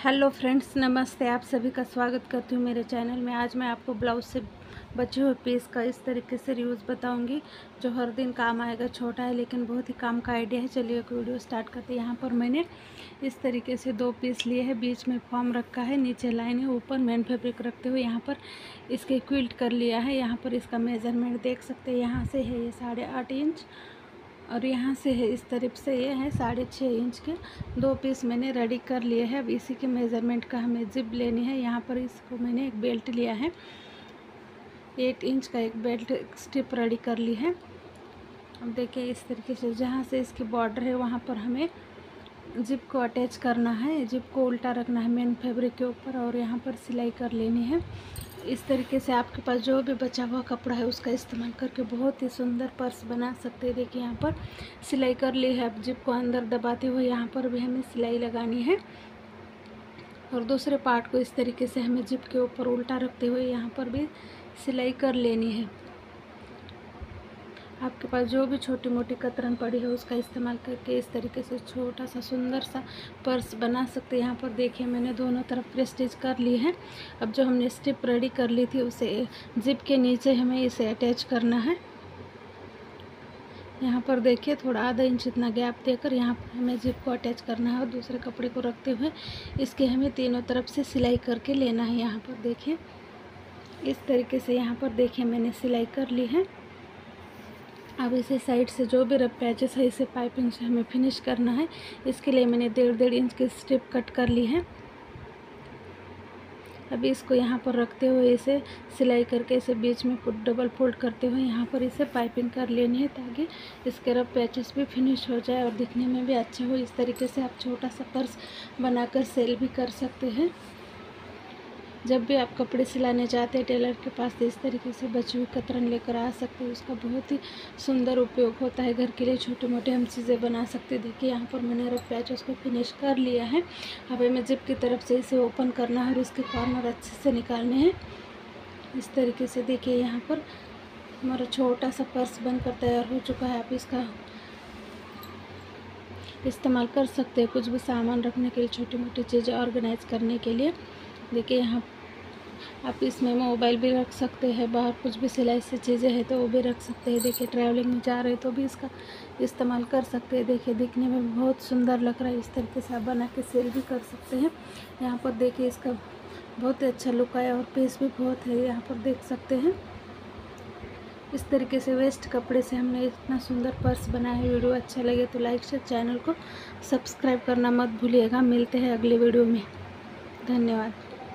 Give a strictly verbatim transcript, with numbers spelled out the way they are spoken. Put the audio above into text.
Hello friends, नमस्ते। आप सभी का स्वागत करती हूँ मेरे चैनल में। आज मैं आपको ब्लाउज से बचे हुए पीस का इस तरीके से यूज़ बताऊंगी जो हर दिन काम आएगा। छोटा है लेकिन बहुत ही काम का आइडिया है। चलिए एक वीडियो स्टार्ट करते हैं। यहाँ पर मैंने इस तरीके से दो पीस लिए हैं, बीच में फॉर्म रखा है, नीचे लाइन है, ऊपर मेन फैब्रिक रखते हुए यहाँ पर इसके क्विल्ट कर लिया है। यहाँ पर इसका मेजरमेंट देख सकते हैं। यहाँ से है ये साढ़े आठ इंच और यहाँ से है इस तरफ से ये है साढ़े छः इंच के। दो पीस मैंने रेडी कर लिए हैं। अब इसी के मेज़रमेंट का हमें जिप लेनी है। यहाँ पर इसको मैंने एक बेल्ट लिया है, एट इंच का एक बेल्ट स्ट्रिप रेडी कर ली है। अब देखिए इस तरीके से जहाँ से इसकी बॉर्डर है वहाँ पर हमें जिप को अटैच करना है। जिप को उल्टा रखना है मेन फैब्रिक के ऊपर और यहाँ पर सिलाई कर लेनी है। इस तरीके से आपके पास जो भी बचा हुआ कपड़ा है उसका इस्तेमाल करके बहुत ही सुंदर पर्स बना सकते हैं। देखिए यहाँ पर सिलाई कर ली है। अब जिप को अंदर दबाते हुए यहाँ पर भी हमें सिलाई लगानी है और दूसरे पार्ट को इस तरीके से हमें जिप के ऊपर उल्टा रखते हुए यहाँ पर भी सिलाई कर लेनी है। आपके पास जो भी छोटी मोटी कतरन पड़ी है उसका इस्तेमाल करके इस तरीके से छोटा सा सुंदर सा पर्स बना सकते हैं। यहाँ पर देखिए मैंने दोनों तरफ प्रेस्टिच कर ली है। अब जो हमने स्ट्रिप रेडी कर ली थी उसे जिप के नीचे हमें इसे अटैच करना है। यहाँ पर देखिए थोड़ा आधा इंच इतना गैप देकर यहाँ पर हमें जिप को अटैच करना है और दूसरे कपड़े को रखते हुए इसके हमें तीनों तरफ से सिलाई करके लेना है। यहाँ पर देखिए इस तरीके से यहाँ पर देखिए मैंने सिलाई कर ली है। अब इसे साइड से जो भी रफ पैचेस है इसे पाइपिंग से हमें फिनिश करना है। इसके लिए मैंने डेढ़ डेढ़ इंच की स्ट्रिप कट कर ली है। अभी इसको यहाँ पर रखते हुए इसे सिलाई करके इसे बीच में डबल फोल्ड करते हुए यहाँ पर इसे पाइपिंग कर लेनी है ताकि इसके रफ पैचेस भी फिनिश हो जाए और दिखने में भी अच्छा हो। इस तरीके से आप छोटा सा पर्स बनाकर सेल भी कर सकते हैं। जब भी आप कपड़े सिलाने जाते हैं टेलर के पास तो इस तरीके से बची हुई कतरन लेकर आ सकते हैं। उसका बहुत ही सुंदर उपयोग होता है। घर के लिए छोटे मोटे हम चीज़ें बना सकते हैं। देखिए यहाँ पर मैंने रफ पैच उसको फिनिश कर लिया है। अब हमें जिप की तरफ से इसे ओपन करना है और इसके कॉर्नर अच्छे से निकालने हैं। इस तरीके से देखिए यहाँ पर हमारा छोटा सा पर्स बनकर तैयार हो चुका है। आप इसका इस्तेमाल कर सकते हैं कुछ भी सामान रखने के लिए, छोटी मोटी चीज़ें ऑर्गेनाइज करने के लिए। देखिए यहाँ आप इसमें मोबाइल भी रख सकते हैं, बाहर कुछ भी सिलाई से चीज़ें हैं तो वो भी रख सकते हैं। देखिए ट्रैवलिंग में जा रहे हैं तो भी इसका इस्तेमाल कर सकते हैं। देखिए दिखने में बहुत सुंदर लग रहा है। इस तरीके से आप बना के सेल भी कर सकते हैं। यहाँ पर देखिए इसका बहुत ही अच्छा लुक आया और पीस भी बहुत है, यहाँ पर देख सकते हैं। इस तरीके से वेस्ट कपड़े से हमने इतना सुंदर पर्स बनाया है। वीडियो अच्छा लगे तो लाइक शेयर, चैनल को सब्सक्राइब करना मत भूलिएगा। मिलते हैं अगले वीडियो में। धन्यवाद।